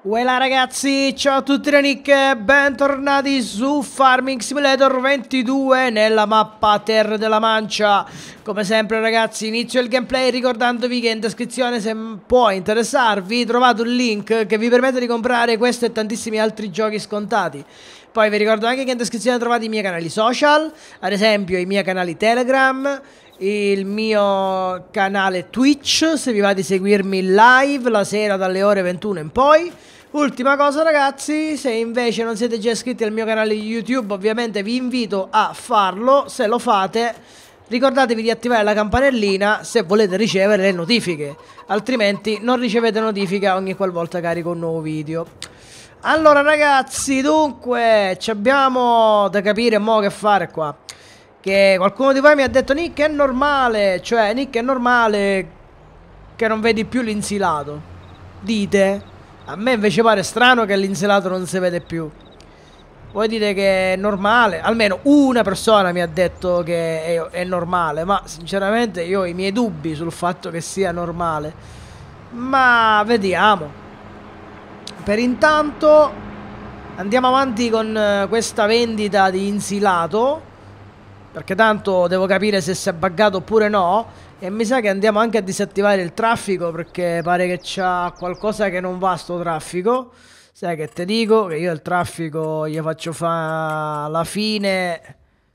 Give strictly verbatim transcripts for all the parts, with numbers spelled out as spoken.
Uela ragazzi, ciao a tutti da Nick e bentornati su Farming Simulator ventidue nella mappa Terre della Mancia. Come sempre ragazzi, inizio il gameplay ricordandovi che in descrizione, se può interessarvi, trovate un link che vi permette di comprare questo e tantissimi altri giochi scontati. Poi vi ricordo anche che in descrizione trovate i miei canali social, ad esempio i miei canali Telegram, il mio canale Twitch, se vi va di seguirmi live la sera dalle ore ventuno in poi. Ultima cosa ragazzi, se invece non siete già iscritti al mio canale YouTube, ovviamente vi invito a farlo. Se lo fate, ricordatevi di attivare la campanellina se volete ricevere le notifiche, altrimenti non ricevete notifiche ogni qualvolta carico un nuovo video. Allora ragazzi, dunque, ci abbiamo da capire mo' che fare qua. Che qualcuno di voi mi ha detto: Nick, è normale, cioè Nick, è normale che non vedi più l'insilato. Dite? A me invece pare strano che l'insilato non si vede più. Voi dite che è normale? Almeno una persona mi ha detto che è, è normale, ma sinceramente io ho i miei dubbi sul fatto che sia normale. Ma vediamo. Per intanto andiamo avanti con eh, questa vendita di insilato, perché tanto devo capire se si è buggato oppure no. E mi sa che andiamo anche a disattivare il traffico, perché pare che c'ha qualcosa che non va sto traffico. Sai che te dico che io il traffico gli faccio fa la fine.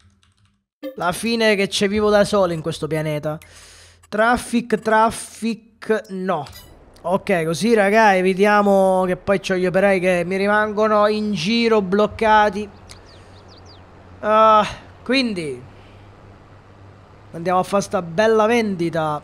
La fine che ci vivo da solo in questo pianeta. Traffic, traffic, no. Ok, così raga, evitiamo che poi c'ho gli operai che mi rimangono in giro bloccati. Uh, quindi andiamo a fare sta bella vendita.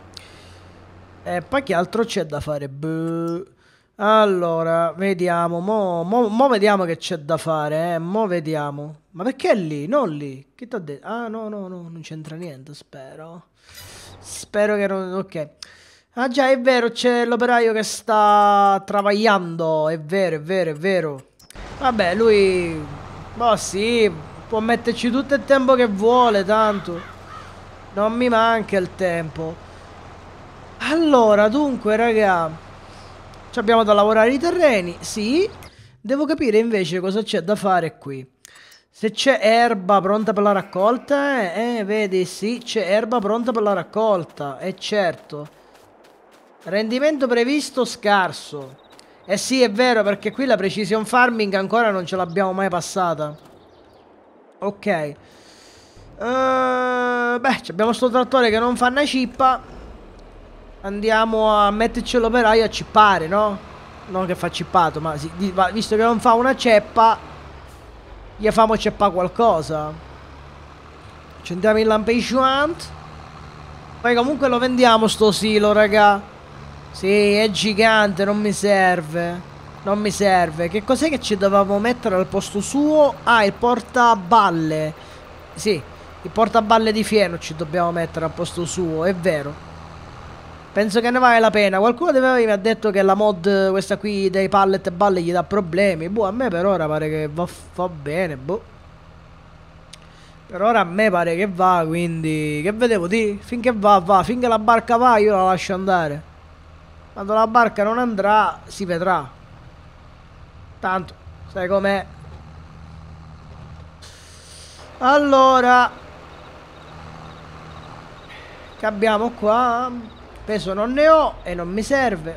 E poi che altro c'è da fare? Buh. Allora, vediamo. Mo, mo, mo vediamo che c'è da fare, eh. Mo vediamo. Ma perché è lì? Non lì. Che ti ho detto? Ah, no, no, no. Non c'entra niente, spero. Spero che non... Ok. Ah già, è vero, c'è l'operaio che sta travagliando. È vero, è vero, è vero. Vabbè, lui... Boh, sì. Può metterci tutto il tempo che vuole, tanto. Non mi manca il tempo. Allora, dunque, raga, ci abbiamo da lavorare i terreni, sì. Devo capire invece cosa c'è da fare qui. Se c'è erba pronta per la raccolta, eh, eh, vedi, sì, c'è erba pronta per la raccolta, è certo. Rendimento previsto scarso. Eh sì, è vero, perché qui la precision farming ancora non ce l'abbiamo mai passata. Ok. Uh, beh, abbiamo sto trattore che non fa una cippa. Andiamo a metterci l'operaio a cippare, no? Non che fa cippato, ma si, visto che non fa una ceppa, gli famo ceppare qualcosa. Accendiamo il lampeggiant. Poi comunque lo vendiamo sto silo, raga. Sì, è gigante, non mi serve. Non mi serve. Che cos'è che ci dovevamo mettere al posto suo? Ah, il portaballe. Sì, il portaballe di fieno ci dobbiamo mettere al posto suo, è vero. Penso che ne vale la pena. Qualcuno di voi mi ha detto che la mod, questa qui dei pallet e balle, gli dà problemi. Boh, a me per ora pare che va, va bene, boh. Per ora a me pare che va, quindi... Che vedevo di? Finché va, va. Finché la barca va, io la lascio andare. Quando la barca non andrà, si vedrà. Tanto, sai com'è. Allora, che abbiamo qua? Peso non ne ho e non mi serve.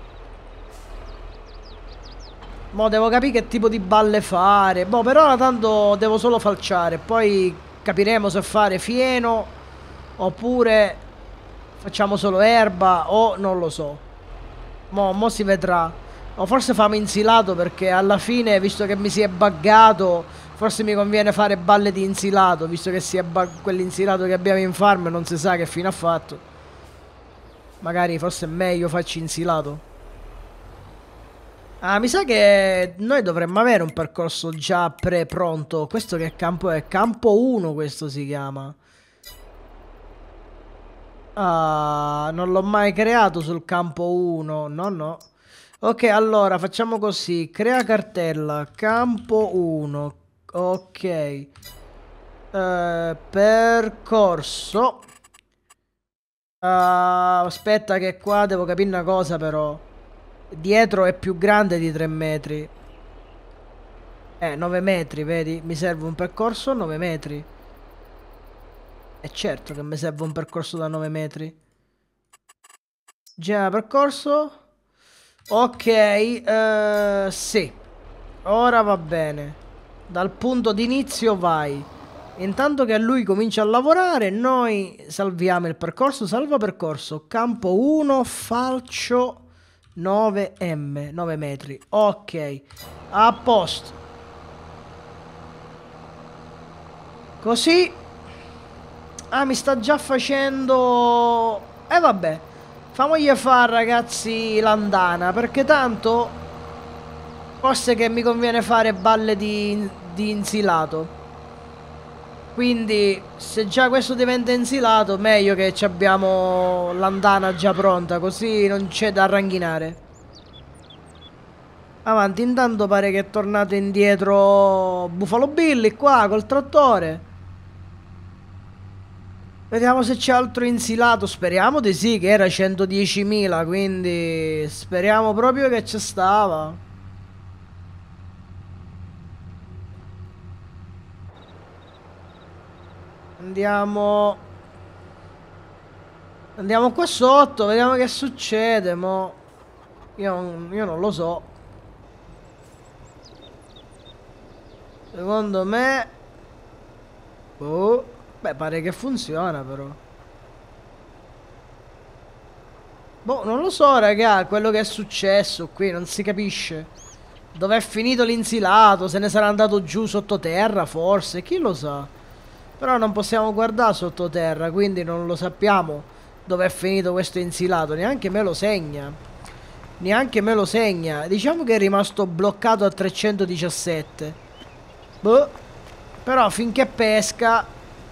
Mo devo capire che tipo di balle fare. Boh, per ora tanto devo solo falciare. Poi capiremo se fare fieno oppure facciamo solo erba o non lo so. Mo, mo si vedrà. O forse famo insilato, perché alla fine, visto che mi si è buggato, forse mi conviene fare balle di insilato, visto che si è quell'insilato che abbiamo in farm non si sa che fine ha fatto. Magari forse è meglio farci insilato. Ah, mi sa che noi dovremmo avere un percorso già pre-pronto. Questo che campo è? Campo uno questo si chiama. Ah, non l'ho mai creato sul campo uno. No, no. Ok, allora facciamo così. Crea cartella. Campo uno. Ok. Uh, percorso. Uh, aspetta che qua devo capire una cosa però. Dietro è più grande di tre metri. Eh, nove metri, vedi? Mi serve un percorso a nove metri. E certo che mi serve un percorso da nove metri. Genera percorso. Ok, eh, sì. Ora va bene. Dal punto d'inizio vai. Intanto che lui comincia a lavorare, noi salviamo il percorso. Salva percorso. Campo uno, falcio nove M. nove metri. Ok. A posto. Così. Ah, mi sta già facendo... E eh, vabbè. Famogli fare, ragazzi, l'andana. Perché tanto... Forse che mi conviene fare balle di, di insilato. Quindi, se già questo diventa insilato, meglio che abbiamo l'andana già pronta. Così non c'è da ranchinare. Avanti, intanto pare che è tornato indietro Buffalo Billy qua col trattore. Vediamo se c'è altro insilato. Speriamo di sì, che era centodiecimila. Quindi speriamo proprio che ci stava. Andiamo. Andiamo qua sotto. Vediamo che succede. Mo. Io, io non lo so. Secondo me. Oh. Beh, pare che funziona però. Boh, non lo so, raga, quello che è successo qui, non si capisce. Dov'è finito l'insilato? Se ne sarà andato giù sottoterra, forse, chi lo sa. Però non possiamo guardare sottoterra, quindi non lo sappiamo dov'è finito questo insilato. Neanche me lo segna. Neanche me lo segna. Diciamo che è rimasto bloccato a trecentodiciassette. Boh. Però finché pesca...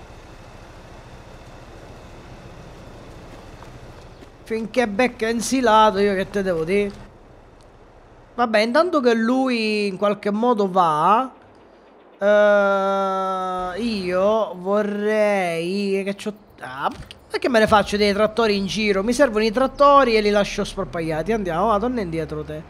Finché becca insilato, io che te devo dire? Vabbè, intanto che lui in qualche modo va, uh, io vorrei che c'ho... Ah, perché me ne faccio dei trattori in giro? Mi servono i trattori e li lascio sparpagliati. Andiamo, va, torna indietro te.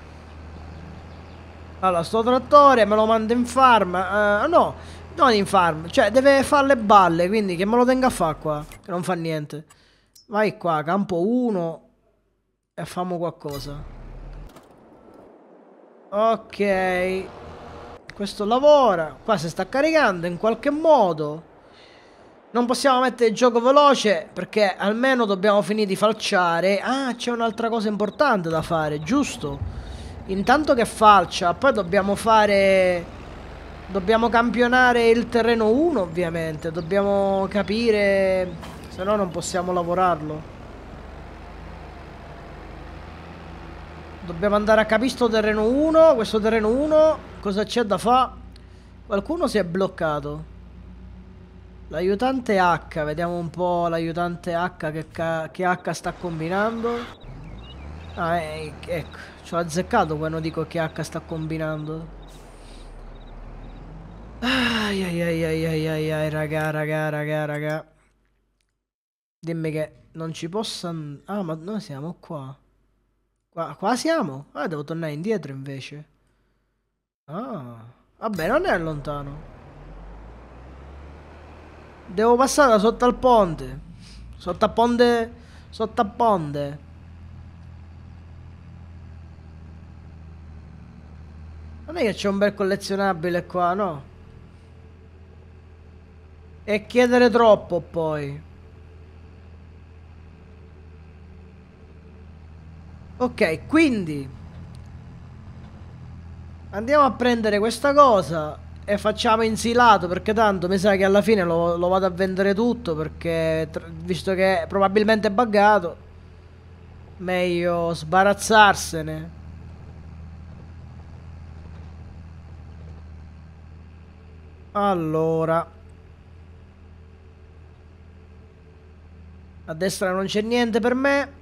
Allora, sto trattore me lo mando in farm. Uh, no, non in farm. Cioè, deve fare le balle, quindi che me lo tenga a fare qua. Che non fa niente. Vai qua, campo uno. E famo qualcosa. Ok. Questo lavora. Qua si sta caricando in qualche modo. Non possiamo mettere il gioco veloce perché almeno dobbiamo finire di falciare. Ah, c'è un'altra cosa importante da fare, giusto? Intanto che falcia, poi dobbiamo fare... Dobbiamo campionare il terreno uno, ovviamente. Dobbiamo capire... Se no non possiamo lavorarlo. Dobbiamo andare a capire sto terreno uno. Questo terreno uno cosa c'è da fare? Qualcuno si è bloccato. L'aiutante H. Vediamo un po' l'aiutante H che, che H sta combinando. Ah, eh, ecco. Ci ho azzeccato quando dico che H sta combinando. Ai ai ai ai ai ai ai raga raga raga raga. Dimmi che non ci possa... Ah, ma noi siamo qua. Qua, qua siamo? Ah, devo tornare indietro invece. Ah, vabbè, non è lontano. Devo passare da sotto al ponte. Sotto al ponte... Sotto al ponte. Non è che c'è un bel collezionabile qua, no? E chiedere troppo, poi. Ok, quindi andiamo a prendere questa cosa e facciamo insilato, perché tanto mi sa che alla fine lo, lo vado a vendere tutto, perché visto che probabilmente è buggato, meglio sbarazzarsene. Allora, a destra non c'è niente per me.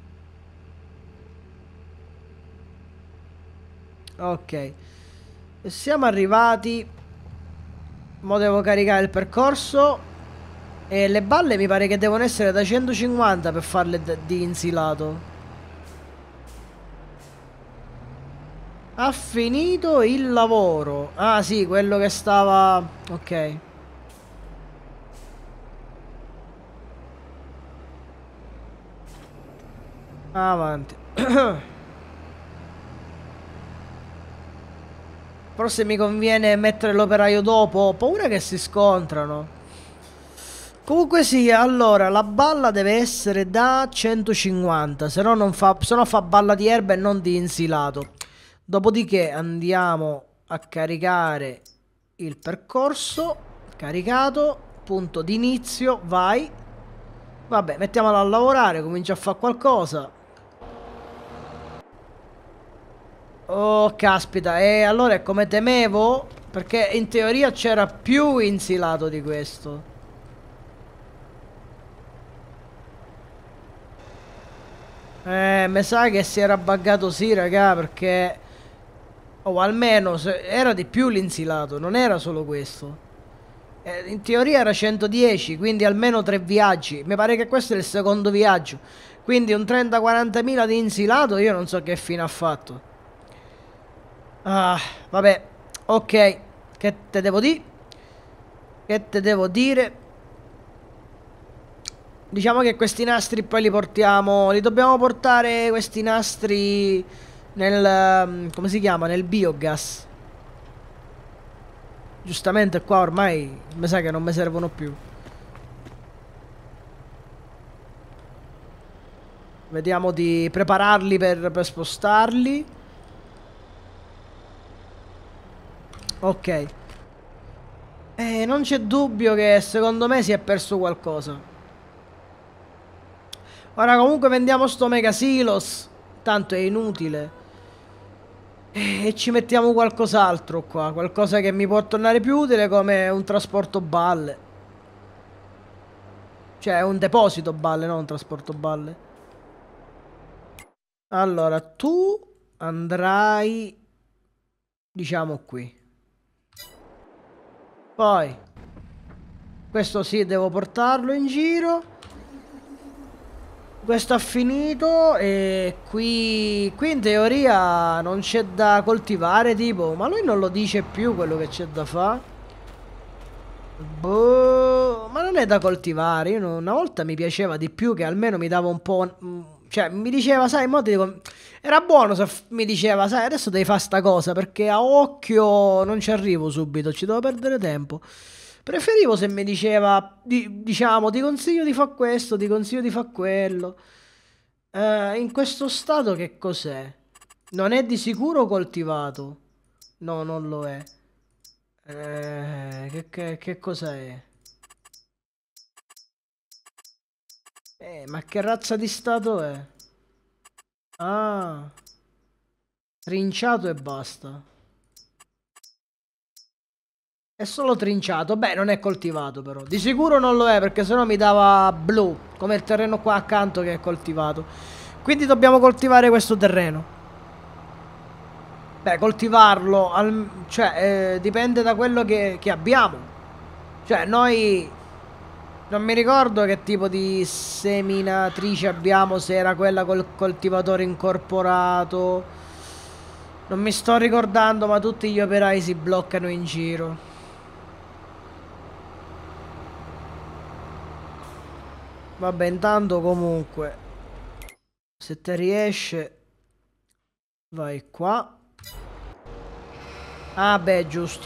Ok, e siamo arrivati. Mo devo caricare il percorso. E le balle mi pare che devono essere da centocinquanta per farle di insilato. Ha finito il lavoro. Ah sì, quello che stava... Ok. Avanti. Forse mi conviene mettere l'operaio dopo. Ho paura che si scontrano. Comunque sia, allora, la balla deve essere da centocinquanta. Se no non fa, se no fa balla di erba e non di insilato. Dopodiché andiamo a caricare il percorso. Caricato. Punto d'inizio. Vai. Vabbè, mettiamola a lavorare. Comincia a fare qualcosa. Oh, caspita. E allora è come temevo. Perché in teoria c'era più insilato di questo. Eh, mi sa che si era buggato sì, raga, perché... O almeno se... era di più l'insilato, non era solo questo. Eh, in teoria era centodieci, quindi almeno tre viaggi. Mi pare che questo è il secondo viaggio. Quindi un trenta quaranta mila di insilato, io non so che fine ha fatto. Ah, vabbè. Ok. Che te devo dire? Che te devo dire? Diciamo che questi nastri poi li portiamo... Li dobbiamo portare questi nastri nel... um, come si chiama? Nel biogas. Giustamente qua ormai mi sa che non mi servono più. Vediamo di prepararli per, per spostarli. Ok. Eh, non c'è dubbio che secondo me si è perso qualcosa. Ora comunque vendiamo sto Mega Silos. Tanto è inutile. E ci mettiamo qualcos'altro qua. Qualcosa che mi può tornare più utile, come un trasporto balle. Cioè un deposito balle, non un trasporto balle. Allora, tu andrai, diciamo, qui. Poi questo sì, devo portarlo in giro. Questo ha finito e qui, qui in teoria non c'è da coltivare, tipo, ma lui non lo dice più quello che c'è da fare. Boh, ma non è da coltivare. Io non- una volta mi piaceva di più, che almeno mi dava un po', mm, cioè mi diceva, sai, mo ti dico, era buono se f- mi diceva, sai, adesso devi fare sta cosa, perché a occhio non ci arrivo subito, ci devo perdere tempo. Preferivo se mi diceva, di- diciamo, ti consiglio di fare questo, ti consiglio di fare quello. Eh, in questo stato che cos'è? Non è di sicuro coltivato. No, non lo è. Eh, che, che, che cosa è? Eh, ma che razza di stato è? Ah, trinciato e basta. È solo trinciato. Beh, non è coltivato però. Di sicuro non lo è, perché sennò mi dava blu, come il terreno qua accanto che è coltivato. Quindi dobbiamo coltivare questo terreno. Beh, coltivarlo, al- cioè, eh, dipende da quello che, che abbiamo. Cioè, noi non mi ricordo che tipo di seminatrice abbiamo, se era quella col coltivatore incorporato. Non mi sto ricordando, ma tutti gli operai si bloccano in giro. Vabbè, intanto comunque, se te riesce, vai qua. Ah, beh, giusto.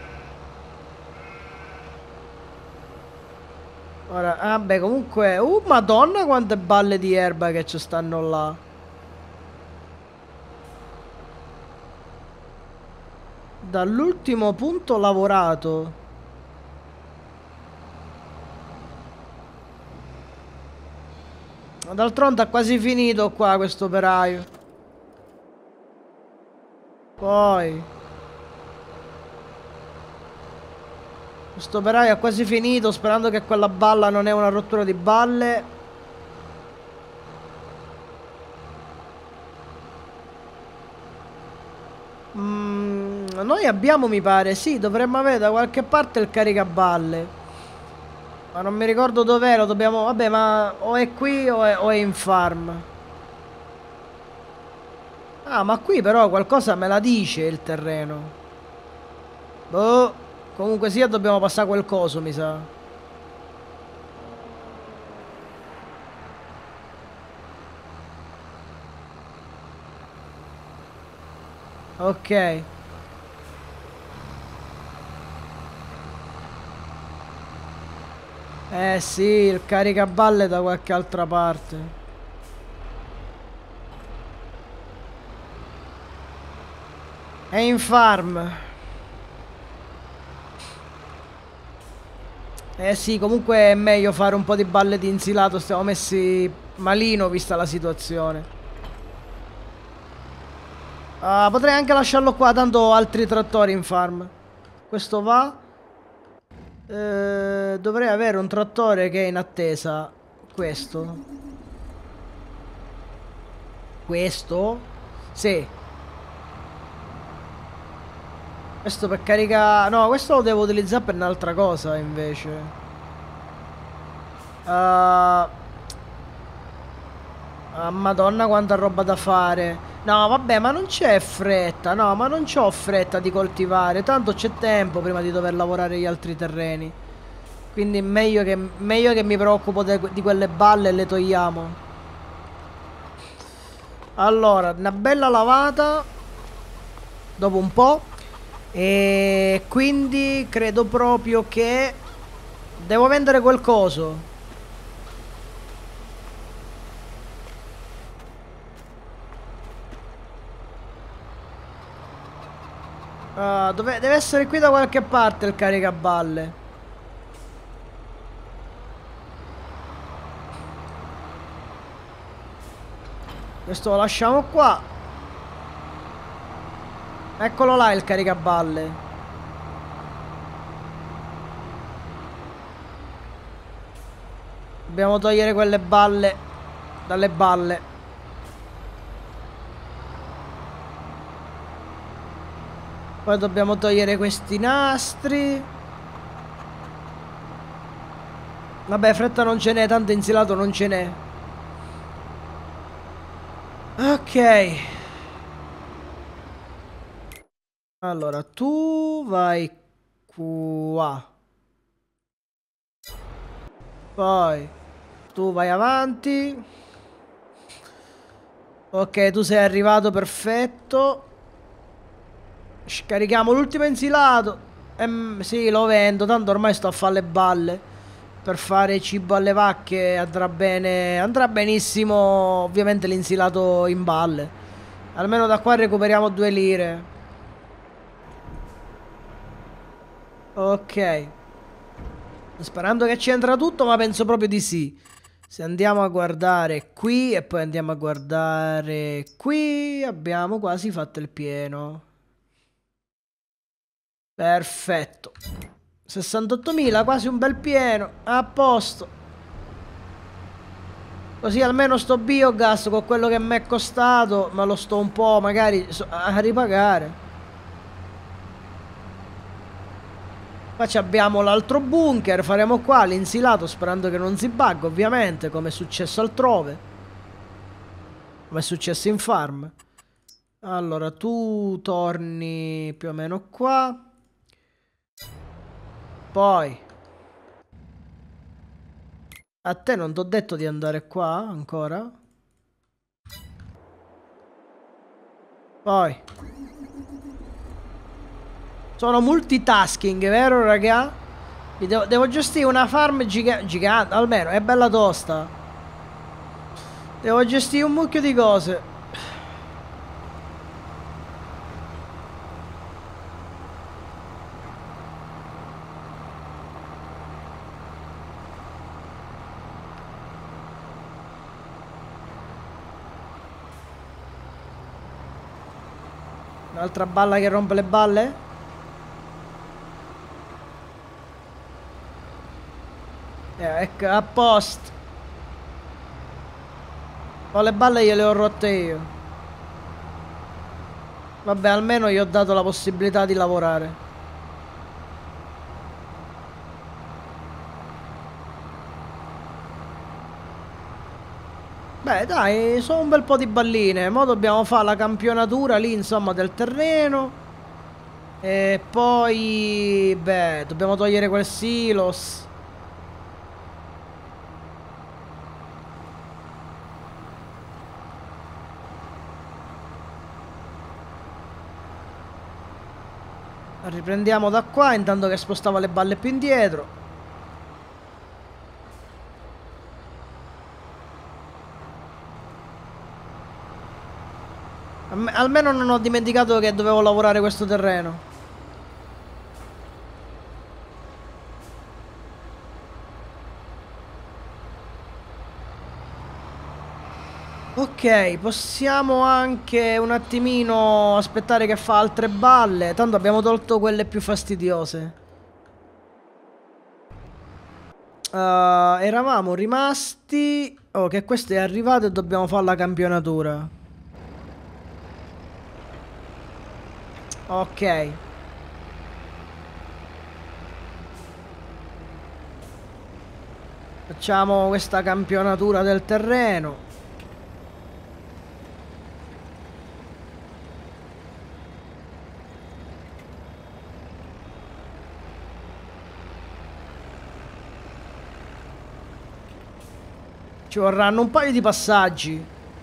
Ora, ah, beh, comunque, uh, madonna quante balle di erba che ci stanno là. Dall'ultimo punto lavorato. D'altronde ha quasi finito qua questo operaio. Poi questo operaio ha quasi finito, sperando che quella balla non è una rottura di balle. Mm, noi abbiamo, mi pare, sì, dovremmo avere da qualche parte il caricaballe. Ma non mi ricordo dov'è, lo dobbiamo... Vabbè, ma o è qui o è, o è in farm. Ah, ma qui però qualcosa me la dice il terreno. Boh. Comunque sia dobbiamo passare quel coso, mi sa. Ok. Eh sì, il caricaballe da qualche altra parte. È in farm. Eh sì, comunque è meglio fare un po' di balle di insilato. Stiamo messi malino vista la situazione. Ah, potrei anche lasciarlo qua, tanto ho altri trattori in farm. Questo va. Eh, dovrei avere un trattore che è in attesa. Questo. Questo? Sì. Questo per caricare... No, questo lo devo utilizzare per un'altra cosa invece. Uh... Ah, Madonna quanta roba da fare. No, vabbè, ma non c'è fretta. No, ma non c'ho fretta di coltivare. Tanto c'è tempo prima di dover lavorare gli altri terreni. Quindi meglio che, meglio che mi preoccupo de, di quelle balle e le togliamo. Allora, una bella lavata. Dopo un po'. E quindi credo proprio che devo vendere quel coso. Uh, dove, deve essere qui da qualche parte il caricaballe. Questo lo lasciamo qua. Eccolo là il caricaballe. Dobbiamo togliere quelle balle dalle balle. Poi dobbiamo togliere questi nastri. Vabbè, fretta non ce n'è, tanto insilato non ce n'è. Ok. Allora, tu vai qua. Poi tu vai avanti. Ok, tu sei arrivato, perfetto. Scarichiamo l'ultimo insilato. Ehm, sì, lo vendo, tanto ormai sto a fare le balle. Per fare cibo alle vacche andrà bene. Andrà benissimo, ovviamente, l'insilato in balle. Almeno da qua recuperiamo due lire. Ok. Sperando che ci entra tutto, ma penso proprio di sì. Se andiamo a guardare qui e poi andiamo a guardare qui, abbiamo quasi fatto il pieno. Perfetto. sessantottomila, quasi un bel pieno. A posto. Così almeno sto biogas con quello che mi è costato me lo sto un po' magari a ripagare. Poi abbiamo l'altro bunker, faremo qua l'insilato sperando che non si bugga, ovviamente, come è successo altrove. Come è successo in farm. Allora, tu torni più o meno qua. Poi a te non t'ho detto di andare qua ancora. Poi sono multitasking, vero raga? Devo, devo gestire una farm giga gigante, almeno è bella tosta. Devo gestire un mucchio di cose. Un'altra balla che rompe le balle? Eh, ecco, a posto. Poi le balle gliele ho rotte io. Vabbè, almeno gli ho dato la possibilità di lavorare. Beh, dai, sono un bel po' di balline. Mo' dobbiamo fare la campionatura lì, insomma, del terreno. E poi, beh, dobbiamo togliere quel silos. Riprendiamo da qua, intanto che spostava le balle più indietro. Almeno non ho dimenticato che dovevo lavorare questo terreno. Ok, possiamo anche un attimino aspettare che fa altre balle. Tanto abbiamo tolto quelle più fastidiose. Uh, eravamo rimasti... Oh, che questo è arrivato e dobbiamo fare la campionatura. Ok. Facciamo questa campionatura del terreno. Ci vorranno un paio di passaggi.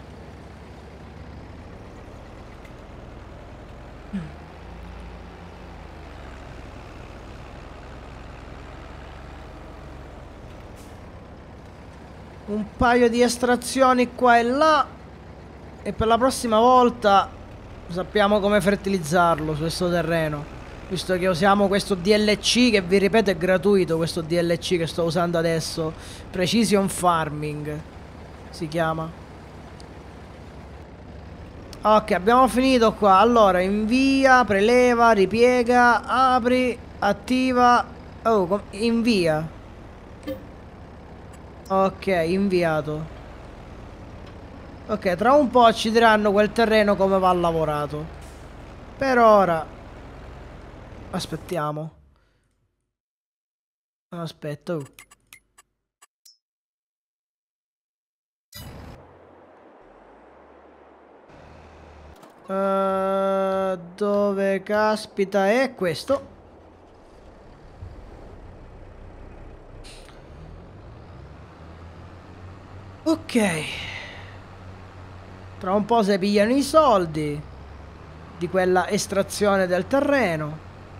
Un paio di estrazioni qua e là. E per la prossima volta sappiamo come fertilizzarlo su questo terreno. Visto che usiamo questo D L C, che vi ripeto è gratuito, questo D L C che sto usando adesso. Precision Farming si chiama. Ok, abbiamo finito qua. Allora, invia, preleva, ripiega, apri, attiva. Oh, invia. Ok, inviato. Ok, tra un po' ci diranno quel terreno come va lavorato. Per ora aspettiamo. Aspetta. Oh. Uh, dove caspita è questo? Ok. Tra un po' si pigliano i soldi di quella estrazione del terreno.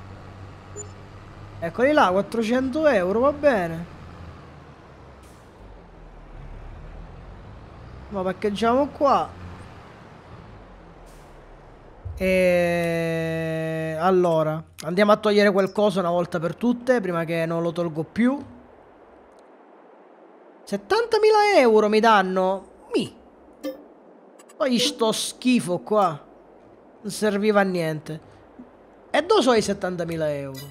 Eccoli là, quattrocento euro, va bene. Ma parcheggiamo qua. E allora andiamo a togliere quel coso una volta per tutte, prima che non lo tolgo più. settantamila euro mi danno. Mi. Poi sto schifo qua. Non serviva a niente. E dove sono i settantamila euro?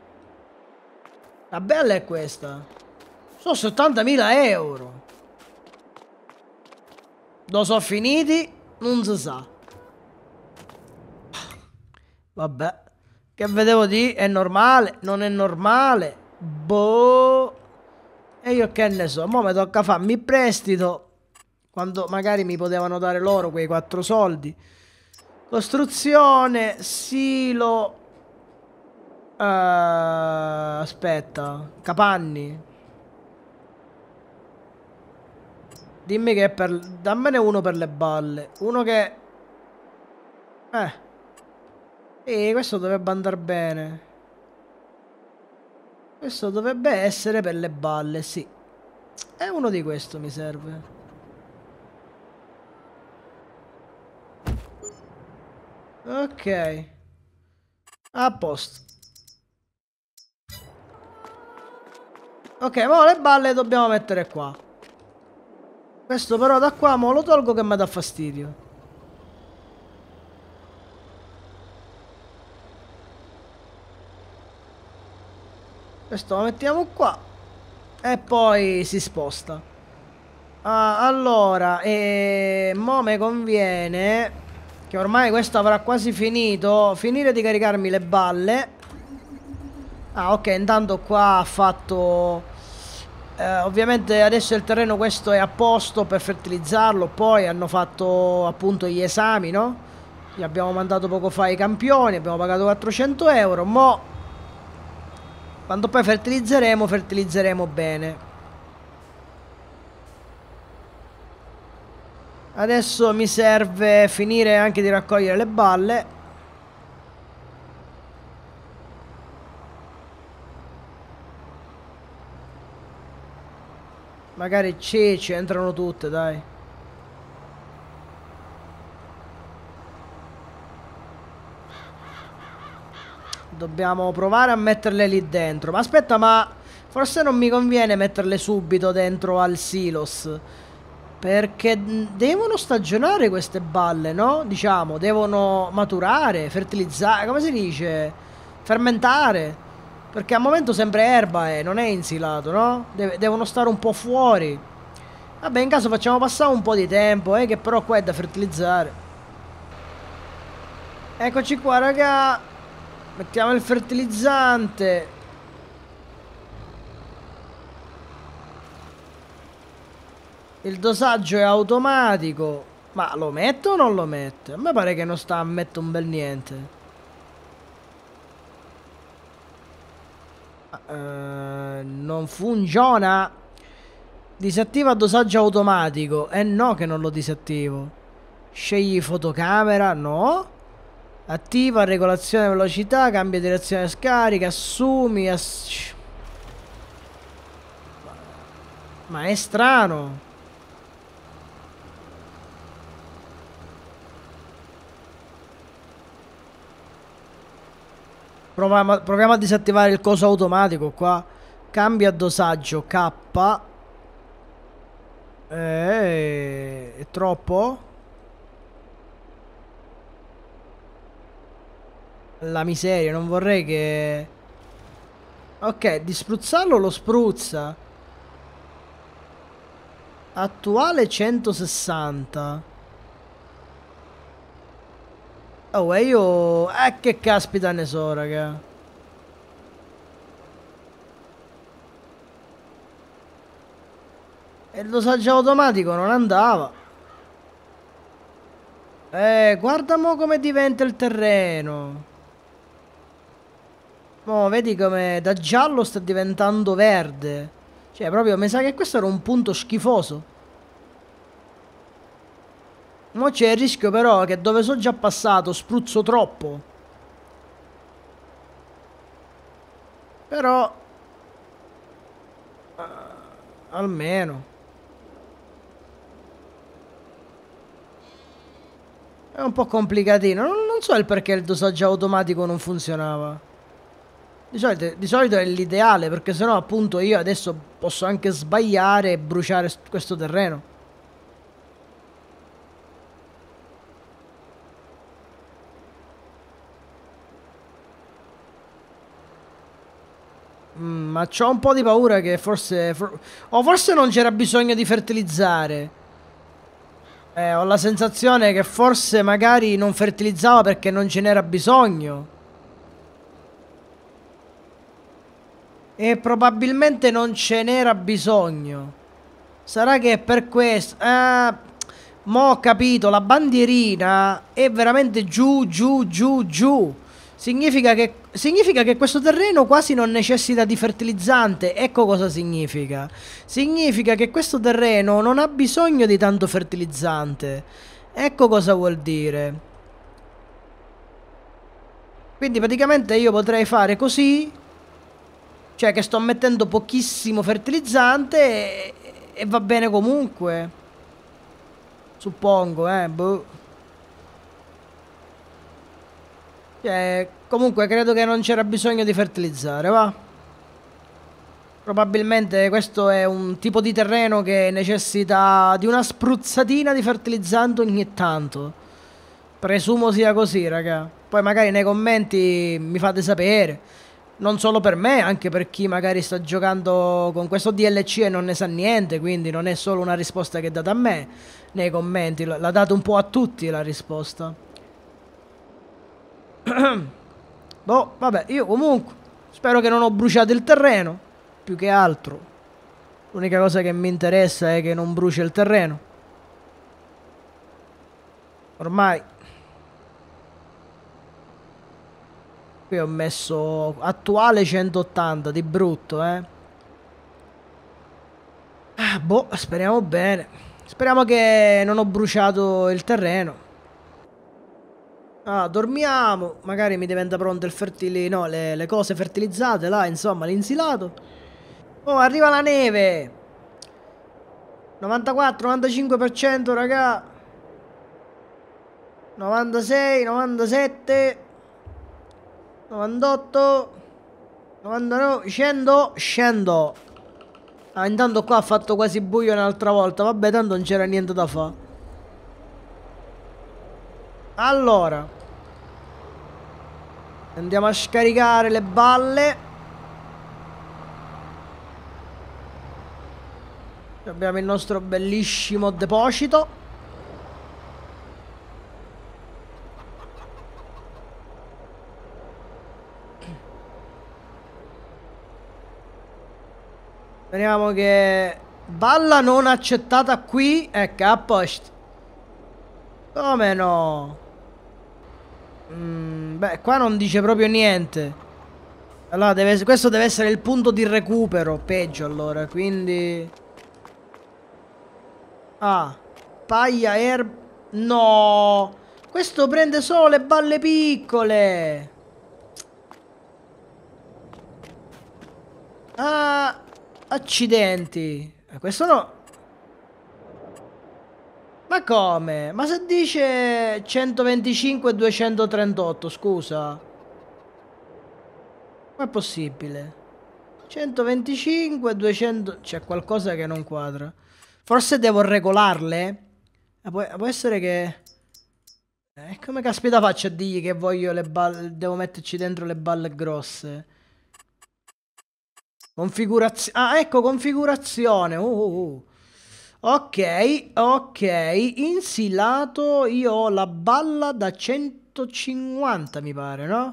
La bella è questa. Sono settantamila euro. Dove sono finiti? Non si sa. Vabbè. Che vedevo di? È normale? Non è normale? Boh. E io che ne so. Mo' mi tocca farmi il prestito. Quando magari mi potevano dare loro quei quattro soldi. Costruzione. Silo. Uh, aspetta. Capanni. Dimmi che è per... Dammene uno per le balle. Uno che... Eh. E questo dovrebbe andare bene. Questo dovrebbe essere per le balle, sì. E uno di questo mi serve. Ok. A posto. Ok, ma le balle dobbiamo mettere qua. Questo però da qua mo lo tolgo che mi dà fastidio. Questo lo mettiamo qua. E poi si sposta. Ah, allora, e mo me conviene, che ormai questo avrà quasi finito, finire di caricarmi le balle. Ah, ok, intanto qua ha fatto eh, ovviamente adesso il terreno questo è a posto per fertilizzarlo. Poi hanno fatto appunto gli esami, no? Gli abbiamo mandato poco fa i campioni, abbiamo pagato quattrocento euro. Mo' quando poi fertilizzeremo, fertilizzeremo bene. Adesso mi serve finire anche di raccogliere le balle. Magari ci, ci entrano tutte, dai. Dobbiamo provare a metterle lì dentro. Ma aspetta, ma forse non mi conviene metterle subito dentro al silos. Perché devono stagionare queste balle, no? Diciamo, devono maturare, fertilizzare, come si dice? Fermentare. Perché al momento sempre erba e non è insilato, no? Deve, devono stare un po' fuori. Vabbè, in caso facciamo passare un po' di tempo, eh, che però qua è da fertilizzare. Eccoci qua, raga. Mettiamo il fertilizzante. Il dosaggio è automatico. Ma lo metto o non lo metto? A me pare che non sta a mettere un bel niente. Uh, non funziona. Disattiva dosaggio automatico. Eh no che non lo disattivo. Scegli fotocamera. No. Attiva regolazione velocità. Cambia direzione scarica. Assumi. Ass... Ma è strano. Proviamo, proviamo a disattivare il coso automatico qua. Cambia dosaggio K. Eh, è troppo? La miseria, non vorrei che... Ok, di spruzzarlo lo spruzza. Attuale centosessanta. Oh, e io... Eh, che caspita ne so, raga. E il dosaggio automatico non andava. Eh, guarda mo come diventa il terreno. Mo, vedi come da giallo sta diventando verde. Cioè, proprio, mi sa che questo era un punto schifoso. Mo c'è il rischio però che dove sono già passato spruzzo troppo. Però uh, almeno è un po' complicatino. Non, non so il perché il dosaggio automatico non funzionava. Di solito, di solito è l'ideale, perché sennò appunto io adesso posso anche sbagliare e bruciare questo terreno. Mm, ma c'ho un po' di paura che forse... For o forse non c'era bisogno di fertilizzare. Eh, ho la sensazione che forse magari non fertilizzava perché non ce n'era bisogno. E probabilmente non ce n'era bisogno. Sarà che per questo... Ah, mo ho capito, la bandierina è veramente giù, giù, giù, giù. Significa che, significa che questo terreno quasi non necessita di fertilizzante. Ecco cosa significa. Significa che questo terreno non ha bisogno di tanto fertilizzante. Ecco cosa vuol dire. Quindi praticamente io potrei fare così. Cioè che sto mettendo pochissimo fertilizzante e, e va bene comunque. Suppongo, eh, boh. Cioè, comunque credo che non c'era bisogno di fertilizzare, va? Probabilmente questo è un tipo di terreno che necessita di una spruzzatina di fertilizzante ogni tanto. Presumo sia così, raga. Poi magari nei commenti mi fate sapere. Non solo per me, anche per chi magari sta giocando con questo D L C e non ne sa niente, quindi non è solo una risposta che è data a me nei commenti, la date un po' a tutti la risposta. Boh, vabbè, io comunque spero che non ho bruciato il terreno, più che altro. L'unica cosa che mi interessa è che non bruci il terreno. Ormai. Qui ho messo attuale centottanta, di brutto, eh. Ah, boh, speriamo bene. Speriamo che non ho bruciato il terreno. Ah, dormiamo. Magari mi diventa pronto il fertili... No, le, le cose fertilizzate là, insomma, l'insilato. Oh, arriva la neve. novantaquattro novantacinque per cento, raga. novantasei, novantasette, novantotto, novantanove, cento, scendo. Ah, intanto qua ha fatto quasi buio un'altra volta. Vabbè, tanto non c'era niente da fare. Allora, andiamo a scaricare le balle. Abbiamo il nostro bellissimo deposito. Speriamo che... Balla non accettata qui. Ecco, a posto. Come no? Mm, beh, qua non dice proprio niente. Allora, deve, questo deve essere il punto di recupero. Peggio allora, quindi... Ah, paglia erb... No! Questo prende solo le balle piccole. Ah, accidenti. Questo no. Ma come? Ma se dice centoventicinque e duecentotrentotto, scusa. Com'è possibile? centoventicinque, duecento... C'è qualcosa che non quadra. Forse devo regolarle? Eh, può, può essere che... Eh, come caspita faccio a dirgli che voglio le balle... Devo metterci dentro le balle grosse. Configurazione... Ah, ecco, configurazione. Uh, uh, uh. Ok, ok. Insilato io ho la balla da centocinquanta, mi pare, no?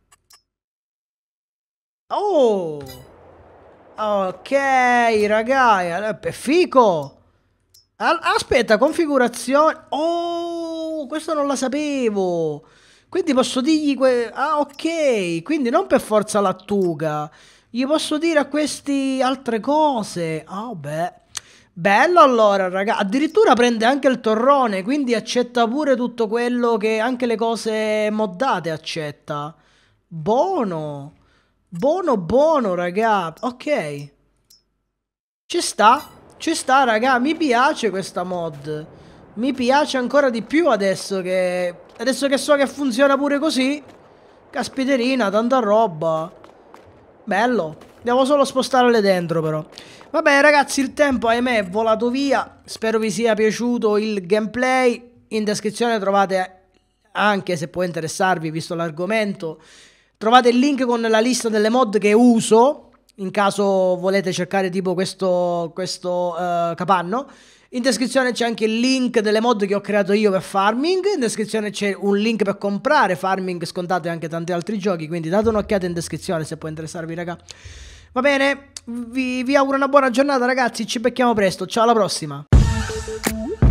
Oh! Ok, raga, è fico. Aspetta, configurazione. Oh, questo non la sapevo. Quindi posso dirgli que... Ah, ok. Quindi non per forza lattuga. Gli posso dire a questi altre cose. Ah, oh, beh. Bello allora, raga. Addirittura prende anche il torrone, quindi accetta pure tutto quello che... Anche le cose moddate accetta. Buono. Buono, buono, raga. Ok. Ci sta. Ci sta, raga. Mi piace questa mod. Mi piace ancora di più adesso che... Adesso che so che funziona pure così. Caspiterina, tanta roba. Bello. Devo solo spostarle dentro però. Vabbè ragazzi, il tempo ahimè è volato via. Spero vi sia piaciuto il gameplay. In descrizione trovate, anche se può interessarvi visto l'argomento, trovate il link con la lista delle mod che uso, in caso volete cercare tipo questo, questo uh, capanno. In descrizione c'è anche il link delle mod che ho creato io per farming. In descrizione c'è un link per comprare farming scontato e anche tanti altri giochi. Quindi date un'occhiata in descrizione se può interessarvi, raga. Va bene, vi, vi auguro una buona giornata ragazzi. Ci becchiamo presto, ciao, alla prossima.